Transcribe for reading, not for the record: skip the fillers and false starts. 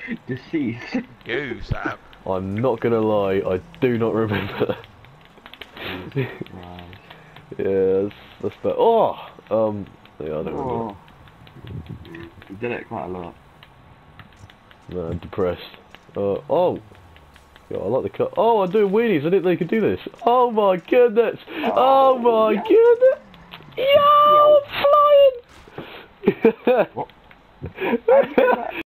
Deceased. Go, Sam. I'm not gonna lie, I do not remember. Right. Yeah, that's better. Oh! Yeah, I don't remember. Oh. We did it quite a lot. No, I'm depressed. Oh! Yeah, I like the cut. Oh, I'm doing weenies, I didn't know you could do this. Oh my goodness! Oh my goodness! Yo! I'm flying! What? How did you do that?